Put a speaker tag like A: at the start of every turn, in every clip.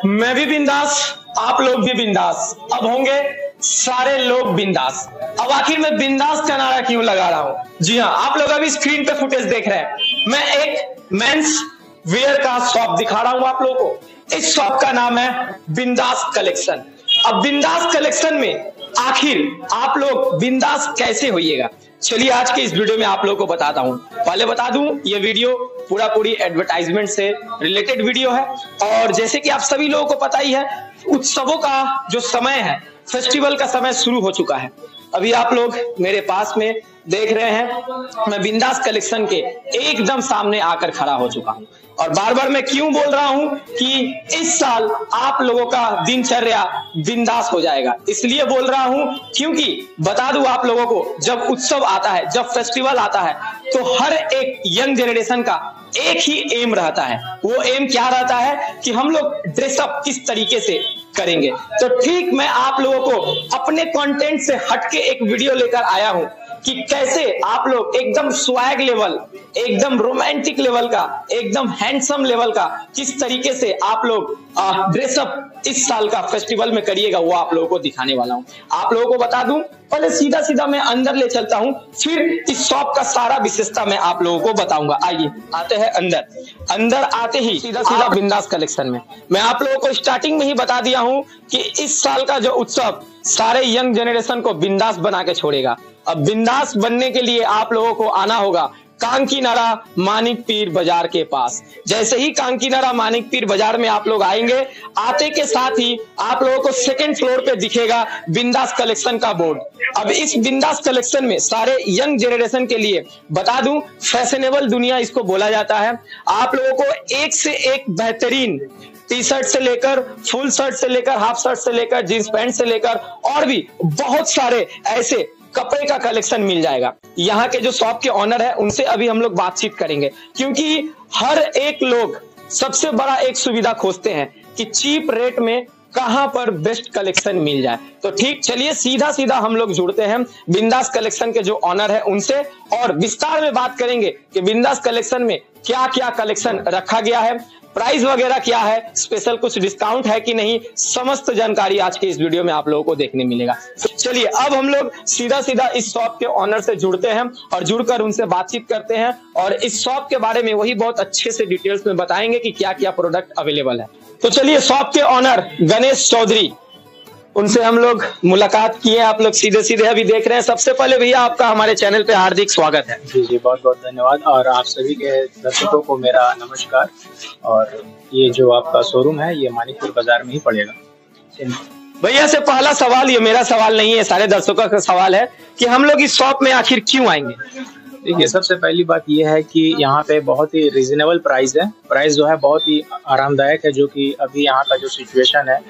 A: मैं भी बिंदास, आप लोग भी बिंदास, अब होंगे सारे लोग बिंदास। अब आखिर मैं बिंदास का नारा क्यों लगा रहा हूं? जी हाँ, आप लोग अभी स्क्रीन पे फुटेज देख रहे हैं। मैं एक मेंस वेयर का शॉप दिखा रहा हूं आप लोगों को। इस शॉप का नाम है बिंदास कलेक्शन। अब बिंदास कलेक्शन में आखिर आप लोग बिंदास कैसे होइएगा, चलिए आज के इस वीडियो में आप लोगों को बताता हूं। पहले बता दूं, ये वीडियो पूरी एडवर्टाइजमेंट से रिलेटेड वीडियो है। और जैसे कि आप सभी लोगों को पता ही है, उत्सवों का जो समय है, फेस्टिवल का समय शुरू हो चुका है। अभी आप लोग मेरे पास में देख रहे हैं, मैं बिंदास कलेक्शन के एकदम सामने आकर खड़ा हो चुका हूं। और बार बार मैं क्यों बोल रहा हूं कि इस साल आप लोगों का दिनचर्या बिंदास हो जाएगा, इसलिए बोल रहा हूं क्योंकि बता दूं आप लोगों को, जब उत्सव आता है, जब फेस्टिवल आता है, तो हर एक यंग जनरेशन का एक ही एम रहता है। वो एम क्या रहता है कि हम लोग ड्रेसअप किस तरीके से करेंगे। तो ठीक मैं आप लोगों को अपने कंटेंट से हटके एक वीडियो लेकर आया हूं कि कैसे आप लोग एकदम स्वैग लेवल, एकदम रोमांटिक लेवल का, एकदम हैंडसम लेवल का किस तरीके से आप लोग ड्रेसअप इस साल का फेस्टिवल में करिएगा, वो आप लोगों को दिखाने वाला हूं। आप लोगों को बता दूं, पहले सीधा सीधा मैं अंदर ले चलता हूं, फिर इस शॉप का सारा विशेषता मैं आप लोगों को बताऊंगा। आइए आते हैं अंदर। अंदर आते ही सीधा बिंदास कलेक्शन में मैं आप लोगों को स्टार्टिंग में ही बता दिया हूं कि इस साल का जो उत्सव सारे यंग जनरेशन को बिंदास बना के छोड़ेगा। अब बिंदास बनने के लिए आप लोगों को आना होगा कांकीनारा मानिक पीर बाजार के पास। जैसे ही कांकीनारा मानिक पीर बाजार में आप लोग आएंगे, आते के साथ ही आप लोगों को सेकंड फ्लोर पे दिखेगा बिंदास कलेक्शन का बोर्ड। अब इस बिंदास कलेक्शन में सारे यंग जनरेशन के लिए बता दूं, फैशनेबल दुनिया इसको बोला जाता है। आप लोगों को एक से एक बेहतरीन टी शर्ट से लेकर, फुल शर्ट से लेकर, हाफ शर्ट से लेकर, जींस पैंट से लेकर और भी बहुत सारे ऐसे कपड़े का कलेक्शन मिल जाएगा। यहाँ के जो शॉप के ऑनर है, उनसे अभी हम लोग बातचीत करेंगे, क्योंकि हर एक लोग सबसे बड़ा एक सुविधा खोजते हैं कि चीप रेट में कहां पर बेस्ट कलेक्शन मिल जाए। तो ठीक, चलिए सीधा सीधा हम लोग जुड़ते हैं बिंदास कलेक्शन के जो ऑनर है उनसे, और विस्तार में बात करेंगे कि बिंदास कलेक्शन में क्या क्या कलेक्शन रखा गया है, प्राइस वगैरह क्या है, स्पेशल कुछ डिस्काउंट है कि नहीं, समस्त जानकारी आज के इस वीडियो में आप लोगों को देखने मिलेगा। चलिए अब हम लोग सीधा सीधा इस शॉप के ऑनर से जुड़ते हैं और जुड़कर उनसे बातचीत करते हैं और इस शॉप के बारे में वही बहुत अच्छे से डिटेल्स में बताएंगे कि क्या क्या प्रोडक्ट अवेलेबल है। तो चलिए शॉप के ऑनर गणेश चौधरी, उनसे हम लोग मुलाकात किए। आप लोग सीधे सीधे अभी देख रहे हैं। सबसे पहले भैया आपका हमारे चैनल पे हार्दिक स्वागत है।
B: जी जी, बहुत बहुत धन्यवाद। और आप सभी के दर्शकों को मेरा नमस्कार। और ये जो आपका शोरूम है, ये मानिकपुर बाजार में ही पड़ेगा।
A: भैया से पहला सवाल, ये मेरा सवाल नहीं है, सारे दर्शकों का सवाल है कि हम लोग इस शॉप में आखिर क्यों आएंगे।
B: देखिए, सबसे पहली बात ये है कि यहाँ पे बहुत ही रीजनेबल प्राइस है। प्राइस जो है बहुत ही आरामदायक है, जो कि अभी यहाँ का जो सिचुएशन है,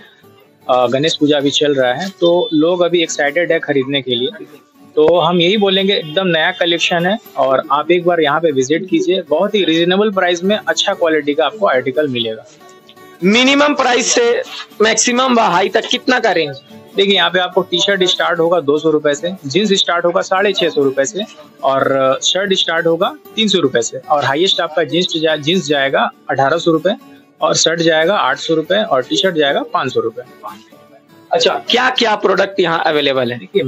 B: गणेश पूजा अभी चल रहा है, तो लोग अभी एक्साइटेड है खरीदने के लिए। तो हम यही बोलेंगे, एकदम नया कलेक्शन है और आप एक बार यहाँ पे विजिट कीजिए। बहुत ही रीजनेबल प्राइस में अच्छा क्वालिटी का आपको आर्टिकल मिलेगा।
A: मिनिमम प्राइस से मैक्सिमम व हाई तक कितना का रेंज?
B: देखिए, यहाँ पे आपको टी शर्ट स्टार्ट होगा 200 रुपए से, जींस स्टार्ट होगा 650 रुपए से, और शर्ट स्टार्ट होगा 300 रुपए से, और हाईएस्ट आपका जींस जाएगा 1800 रुपए, और शर्ट जाएगा 800 रुपए, और टी शर्ट जाएगा 500 रुपए।
A: अच्छा, क्या क्या प्रोडक्ट यहाँ अवेलेबल है?
B: देखिए,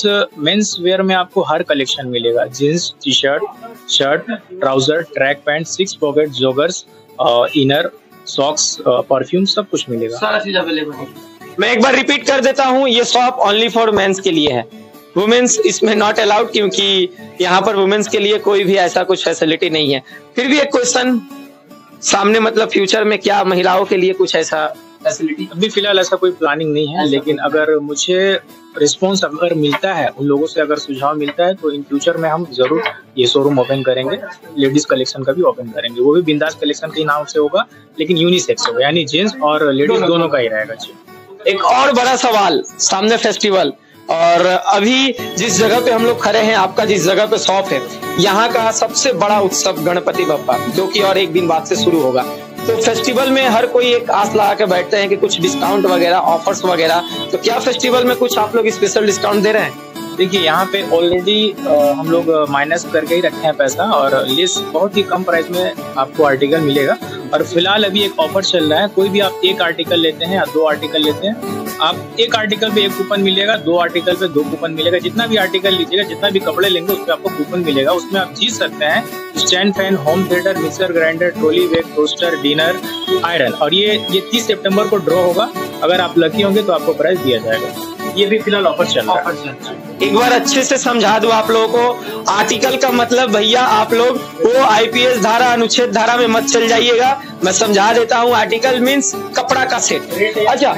B: मेंस वेयर में आपको हर कलेक्शन मिलेगा। Jeans, T shirt, shirt, trouser, track pant, 6 pocket, joggers, inner, socks, perfume, सब कुछ मिलेगा।
A: सारा चीज अवेलेबल है। मैं एक बार रिपीट कर देता हूँ, ये शॉप ओनली फॉर मेंस के लिए है। वुमेन्स इसमें नॉट अलाउड, क्योंकि यहाँ पर वुमेन्स के लिए कोई भी ऐसा कुछ फैसिलिटी नहीं है। फिर भी एक क्वेश्चन सामने, मतलब फ्यूचर में क्या महिलाओं के लिए कुछ ऐसा फैसिलिटी?
B: अभी फिलहाल ऐसा कोई प्लानिंग नहीं है, लेकिन अगर मुझे रिस्पॉन्स अगर मिलता है, उन लोगों से अगर सुझाव मिलता है, तो इन फ्यूचर में हम जरूर ये शोरूम ओपन करेंगे। लेडीज कलेक्शन का भी ओपन करेंगे, वो भी बिंदास कलेक्शन के नाम से होगा, लेकिन यूनिसेक्स होगा, यानी जेंट्स और लेडीज दोनों का ही रहेगा।
A: एक और बड़ा सवाल, सामने फेस्टिवल और अभी जिस जगह पे हम लोग खड़े हैं, आपका जिस जगह पे शॉप है, यहाँ का सबसे बड़ा उत्सव गणपति बप्पा, जो कि और एक दिन बाद से शुरू होगा। तो फेस्टिवल में हर कोई एक आस लगा के बैठते हैं कि कुछ डिस्काउंट वगैरह, ऑफर्स वगैरह, तो क्या फेस्टिवल में कुछ आप लोग स्पेशल डिस्काउंट दे रहे हैं?
B: देखिए, यहाँ पे ऑलरेडी हम लोग माइनस करके ही रखे हैं पैसा, और लेस बहुत ही कम प्राइस में आपको आर्टिकल मिलेगा। और फिलहाल अभी एक ऑफर चल रहा है, कोई भी आप एक आर्टिकल लेते हैं या 2 आर्टिकल लेते हैं, आप एक आर्टिकल पे 1 कूपन मिलेगा, 2 आर्टिकल पे 2 कूपन मिलेगा। जितना भी आर्टिकल लीजिएगा, जितना भी कपड़े लेंगे, उस पर आपको कूपन मिलेगा। उसमें आप जीत सकते हैं stand fan, home theatre, mixer grinder, trolley bag, toaster, dinner, iron. और ये 30 सितंबर को ड्रॉ होगा। अगर आप लकी होंगे तो आपको प्राइज दिया जाएगा। ये भी फिलहाल ऑफर चल रहा है।
A: एक बार अच्छे से समझा दूं आप लोगों को, आर्टिकल का मतलब भैया आप लोग वो आईपीएस धारा, अनुच्छेद धारा में मत चल जाइएगा। मैं समझा देता हूँ, आर्टिकल मीन्स कपड़ा का सेट। अच्छा,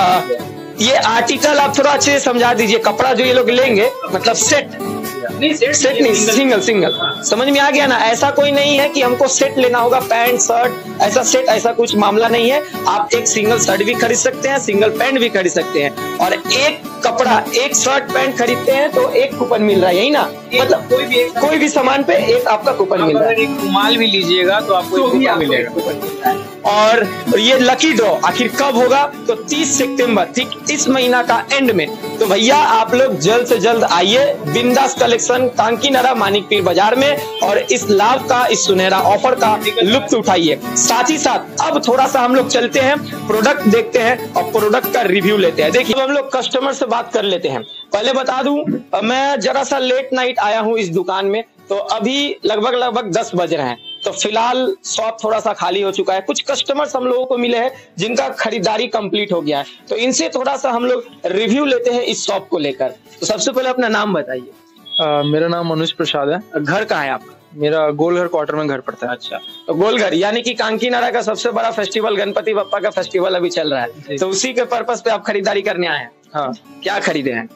A: ये आर्टिकल आप थोड़ा अच्छे से समझा दीजिए। कपड़ा जो ये लोग लेंगे मतलब सेट नहीं, सिंगल। समझ में आ गया ना? ऐसा कोई नहीं है कि हमको सेट लेना होगा, पैंट शर्ट, ऐसा सेट, ऐसा कुछ मामला नहीं है। आप एक सिंगल शर्ट भी खरीद सकते हैं, सिंगल पैंट भी खरीद सकते हैं, और एक कपड़ा, एक शर्ट पैंट खरीदते हैं तो 1 कूपन मिल रहा है, यही ना? मतलब कोई भी सामान पे 1 आपका कूपन मिल रहा है।
B: एक रुमाल भी लीजिएगा तो आपको 1 कूपन मिलेगा।
A: और ये लकी ड्रॉ आखिर कब होगा? तो 30 सितंबर, ठीक इस महीना का एंड में। तो भैया आप लोग जल्द से जल्द आइए बिंदास कलेक्शन कांकीनारा मानिक पीर बाजार में, और इस लाभ का, इस सुनहरा ऑफर का लुत्फ उठाइए। साथ ही साथ अब थोड़ा सा हम लोग चलते हैं, प्रोडक्ट देखते हैं और प्रोडक्ट का रिव्यू लेते हैं। देखिए, हम लोग कस्टमर से बात कर लेते हैं। पहले बता दूं, मैं जरा सा लेट नाइट आया हूं इस दुकान में, तो अभी लगभग 10 बज रहे हैं। तो फिलहाल शॉप थोड़ा सा खाली हो चुका है। कुछ कस्टमर्स हम लोगों को मिले हैं जिनका खरीदारी कंप्लीट हो गया है, तो इनसे थोड़ा सा हम लोग रिव्यू लेते हैं इस शॉप को लेकर। तो सबसे पहले अपना नाम बताइए।
C: मेरा नाम मनुष प्रसाद है।
A: घर कहाँ है आपका?
C: मेरा गोलघर क्वार्टर में घर पड़ता है।
A: अच्छा, तो गोलघर यानी कि कांकीनारा का सबसे बड़ा फेस्टिवल, गणपति बप्पा का फेस्टिवल अभी चल रहा है, तो उसी के पर्पस पे आप खरीदारी करने आए हैं।
C: हाँ।
A: क्या खरीदे हैं?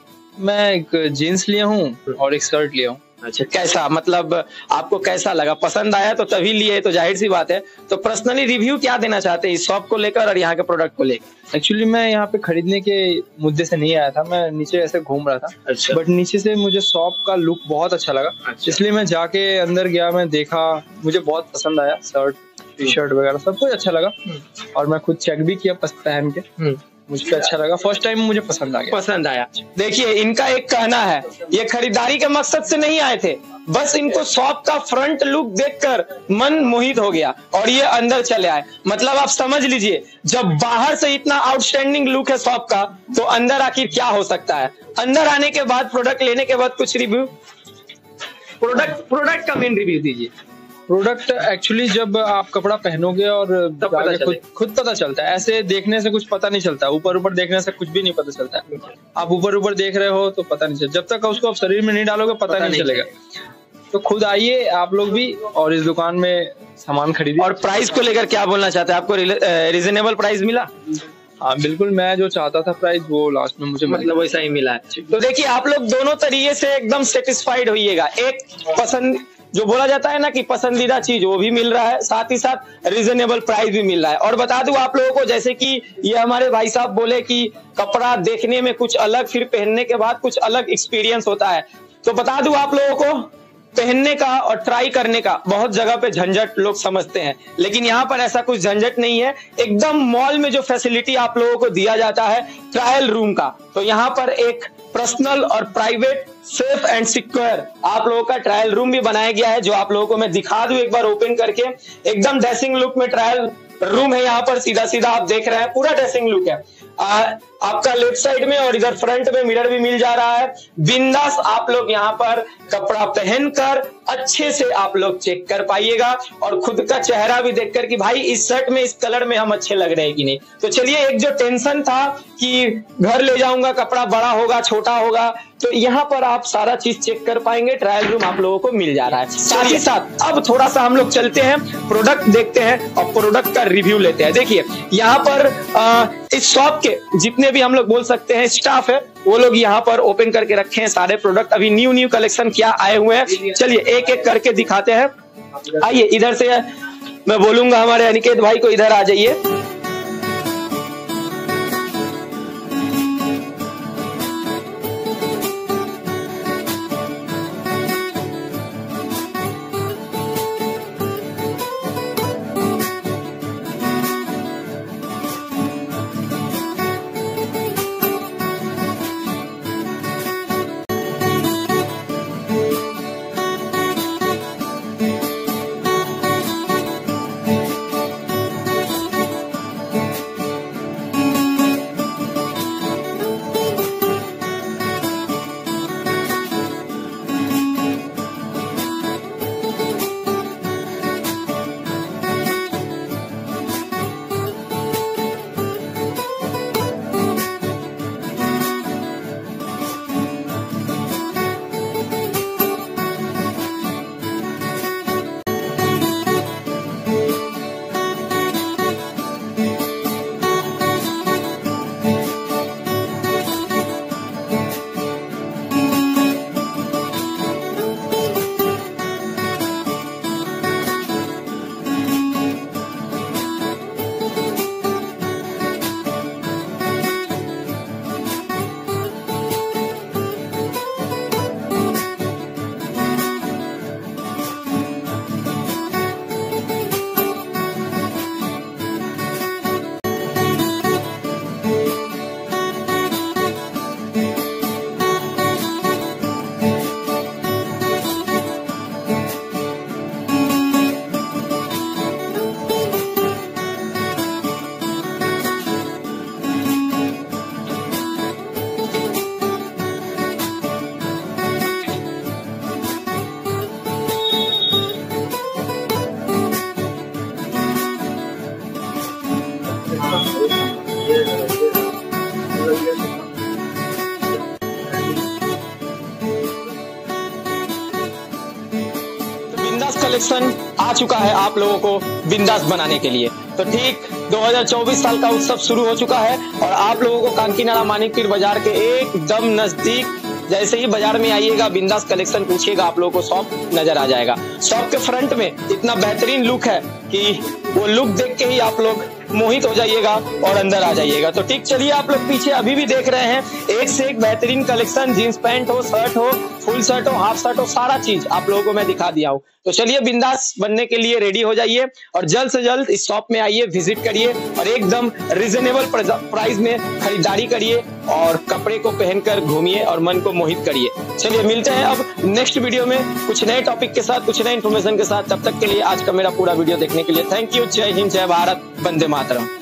C: मैं एक जीन्स लिया हूँ और एक शर्ट लिया हूँ।
A: अच्छा, कैसा, मतलब आपको कैसा लगा? पसंद आया तो तभी लिए, तो जाहिर सी बात है। तो पर्सनली रिव्यू क्या देना चाहते हैं इस शॉप को लेकर और यहाँ के प्रोडक्ट को लेकर?
C: एक्चुअली मैं यहाँ पे खरीदने के मुद्दे से नहीं आया था, मैं नीचे ऐसे घूम रहा था।
A: अच्छा।
C: बट नीचे से मुझे शॉप का लुक बहुत अच्छा लगा।
A: अच्छा।
C: इसलिए मैं जाके अंदर गया, मैं देखा, मुझे बहुत पसंद आया। शर्ट, टी शर्ट वगैरह सब कुछ अच्छा लगा, और मैं खुद चेक भी किया पहन के, मुझे अच्छा लगा। फर्स्ट टाइम मुझे पसंद आया।
A: देखिए, इनका एक कहना है, ये खरीदारी के मकसद से नहीं आए थे, बस इनको शॉप का फ्रंट लुक देखकर मन मोहित हो गया और ये अंदर चले आए। मतलब आप समझ लीजिए, जब बाहर से इतना आउटस्टैंडिंग लुक है शॉप का, तो अंदर आखिर क्या हो सकता है। अंदर आने के बाद, प्रोडक्ट लेने के बाद कुछ रिव्यू, प्रोडक्ट का मेन रिव्यू दीजिए।
C: प्रोडक्ट एक्चुअली जब आप कपड़ा पहनोगे और खुद पता चलता है। ऐसे देखने से कुछ पता नहीं चलता, ऊपर देखने से कुछ भी नहीं पता चलता है। आप ऊपर देख रहे हो तो पता नहीं चलता, जब तक उसको आप शरीर में नहीं डालोगे पता नहीं चलेगा। तो खुद आइए आप लोग भी और इस दुकान में सामान खरीदिए।
A: और प्राइस को लेकर क्या बोलना चाहते हैं? आपको रीजनेबल प्राइस मिला?
C: हाँ बिल्कुल, मैं जो चाहता था प्राइस वो लास्ट में मुझे
A: मतलब वैसा ही मिला है। तो देखिए, आप लोग दोनों तरीके से एकदम सेटिस्फाइड होइएगा। एक पसंद, जो बोला जाता है ना कि पसंदीदा चीज, वो भी मिल रहा है, साथ ही साथ रीजनेबल प्राइस भी मिल रहा है। और बता दूं आप लोगों को, जैसे कि ये हमारे भाई साहब बोले कि कपड़ा देखने में कुछ अलग, फिर पहनने के बाद कुछ अलग एक्सपीरियंस होता है। तो बता दूं आप लोगों को, पहनने का और ट्राई करने का बहुत जगह पे झंझट लोग समझते हैं, लेकिन यहाँ पर ऐसा कुछ झंझट नहीं है। एकदम मॉल में जो फैसिलिटी आप लोगों को दिया जाता है ट्रायल रूम का, तो यहाँ पर एक पर्सनल और प्राइवेट, सेफ एंड सिक्योर आप लोगों का ट्रायल रूम भी बनाया गया है, जो आप लोगों को मैं दिखा दूं एक बार ओपन करके। एकदम ड्रेसिंग लुक में ट्रायल रूम है। यहाँ पर सीधा सीधा आप देख रहे हैं, पूरा ड्रेसिंग लुक है। आपका लेफ्ट साइड में और इधर फ्रंट में मिरर भी मिल जा रहा है। बिंदास आप लोग यहाँ पर कपड़ा पहनकर अच्छे से आप लोग चेक कर पाइएगा और खुद का चेहरा भी देखकर कि भाई इस शर्ट में, इस कलर में हम अच्छे लग रहे हैं कि नहीं। तो चलिए, एक जो टेंशन था कि घर ले जाऊंगा, कपड़ा बड़ा होगा, छोटा होगा, तो यहाँ पर आप सारा चीज चेक कर पाएंगे। ट्रायल रूम आप लोगों को मिल जा रहा है। साथ ही साथ अब थोड़ा सा हम लोग चलते हैं, प्रोडक्ट देखते हैं और प्रोडक्ट का रिव्यू लेते हैं। देखिए, यहाँ पर इस शॉप के जितने भी हम लोग बोल सकते हैं स्टाफ है, वो लोग यहाँ पर ओपन करके रखे हैं सारे प्रोडक्ट। अभी न्यू कलेक्शन क्या आए हुए हैं, चलिए एक एक करके दिखाते हैं। आइए, इधर से मैं बोलूंगा हमारे अनिकेत भाई को, इधर आ जाइए। कलेक्शन आ चुका है आप लोगों को बिंदास बनाने के लिए। तो ठीक 2024 साल का उत्सव शुरू हो चुका है और आप लोगों को कांकीनाड़ा मानिकपीर बाजार के एकदम नजदीक, जैसे ही बाजार में आइएगा बिंदास कलेक्शन पूछिएगा, आप लोगों को शॉप नजर आ जाएगा। शॉप के फ्रंट में इतना बेहतरीन लुक है कि वो लुक देख के ही आप लोग मोहित हो जाइएगा और अंदर आ जाइएगा। तो ठीक, चलिए आप लोग पीछे अभी भी देख रहे हैं एक से एक बेहतरीन कलेक्शन, जींस पैंट हो, शर्ट हो, फुल शर्ट हो, हाफ शर्ट हो, सारा चीज आप लोगों को मैं दिखा दिया हूँ। तो चलिए बिंदास बनने के लिए रेडी हो जाइए और जल्द से जल्द इस शॉप में आइए, विजिट करिए और एकदम रिजनेबल प्राइस में खरीदारी करिए और कपड़े को पहनकर घूमिए और मन को मोहित करिए। चलिए मिलते हैं अब नेक्स्ट वीडियो में कुछ नए टॉपिक के साथ, कुछ नए इन्फॉर्मेशन के साथ। तब तक के लिए आज का मेरा पूरा वीडियो देखने के लिए थैंक यू। जय हिंद, जय भारत, वंदे मातरम।